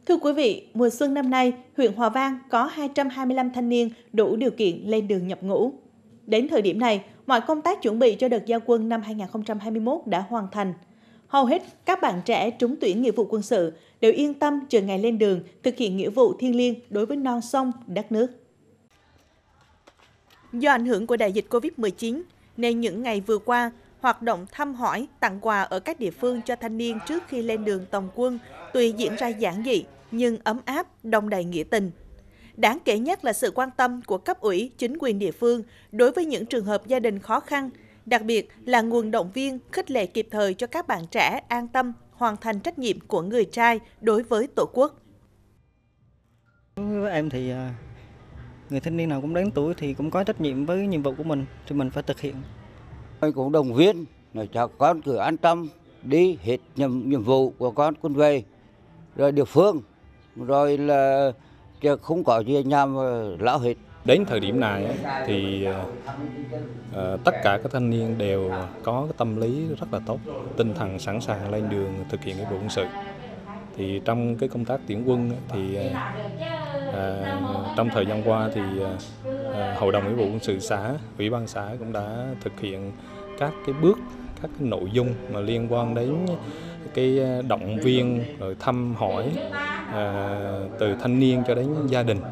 Thưa quý vị, mùa xuân năm nay, huyện Hòa Vang có 225 thanh niên đủ điều kiện lên đường nhập ngũ. Đến thời điểm này, mọi công tác chuẩn bị cho đợt giao quân năm 2021 đã hoàn thành. Hầu hết các bạn trẻ trúng tuyển nghĩa vụ quân sự đều yên tâm chờ ngày lên đường thực hiện nghĩa vụ thiêng liêng đối với non sông, đất nước. Do ảnh hưởng của đại dịch Covid-19, nên những ngày vừa qua, hoạt động thăm hỏi, tặng quà ở các địa phương cho thanh niên trước khi lên đường tòng quân tuy diễn ra giản dị nhưng ấm áp, đong đầy nghĩa tình. Đáng kể nhất là sự quan tâm của cấp ủy, chính quyền địa phương đối với những trường hợp gia đình khó khăn, đặc biệt là nguồn động viên, khích lệ kịp thời cho các bạn trẻ an tâm hoàn thành trách nhiệm của người trai đối với Tổ quốc. Với em thì người thanh niên nào cũng đến tuổi thì cũng có trách nhiệm với nhiệm vụ của mình thì mình phải thực hiện. Tôi cũng động viên cho con cứ an tâm đi hết nhiệm vụ của con quân về rồi địa phương rồi là không có gì nhằm lão hết. Đến thời điểm này thì tất cả các thanh niên đều có cái tâm lý rất là tốt, tinh thần sẵn sàng lên đường thực hiện nghĩa vụ quân sự. Thì trong cái công tác tuyển quân thì trong thời gian qua thì Hội đồng nghĩa vụ quân sự xã, Ủy ban xã cũng đã thực hiện các cái bước, các cái nội dung mà liên quan đến cái động viên rồi thăm hỏi từ thanh niên cho đến gia đình.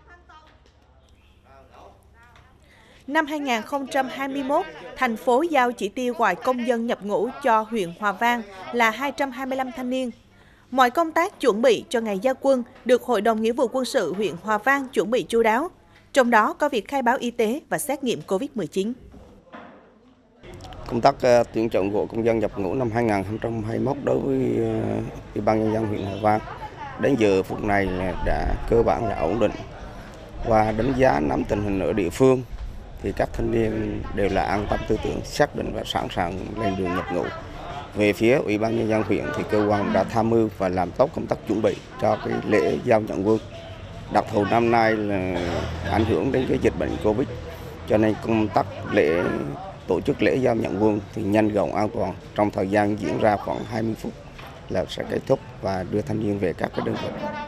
Năm 2021, thành phố giao chỉ tiêu gọi công dân nhập ngũ cho huyện Hòa Vang là 225 thanh niên. Mọi công tác chuẩn bị cho ngày giao quân được Hội đồng nghĩa vụ quân sự huyện Hòa Vang chuẩn bị chu đáo, trong đó có việc khai báo y tế và xét nghiệm COVID-19. Công tác tuyển chọn của công dân nhập ngũ năm 2021 đối với Ủy ban nhân dân huyện Hòa Vang đến giờ phút này đã cơ bản là ổn định. Và đánh giá nắm tình hình ở địa phương thì các thanh niên đều là an tâm tư tưởng, xác định và sẵn sàng lên đường nhập ngũ. Về phía Ủy ban nhân dân huyện thì cơ quan đã tham mưu và làm tốt công tác chuẩn bị cho cái lễ giao nhận quân. Đặc thù năm nay là ảnh hưởng đến cái dịch bệnh Covid, cho nên công tác tổ chức lễ giao nhận quân thì nhanh gọn an toàn, trong thời gian diễn ra khoảng 20 phút là sẽ kết thúc và đưa thanh niên về các cái đơn vị.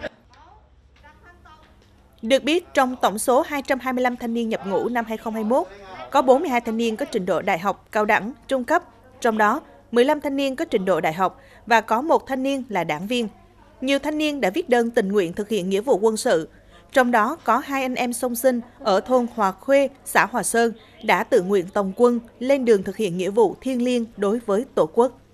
Được biết, trong tổng số 225 thanh niên nhập ngũ năm 2021, có 42 thanh niên có trình độ đại học, cao đẳng, trung cấp, trong đó 15 thanh niên có trình độ đại học và có 1 thanh niên là đảng viên. Nhiều thanh niên đã viết đơn tình nguyện thực hiện nghĩa vụ quân sự, trong đó có 2 anh em song sinh ở thôn Hòa Khuê, xã Hòa Sơn đã tự nguyện tòng quân lên đường thực hiện nghĩa vụ thiêng liêng đối với Tổ quốc.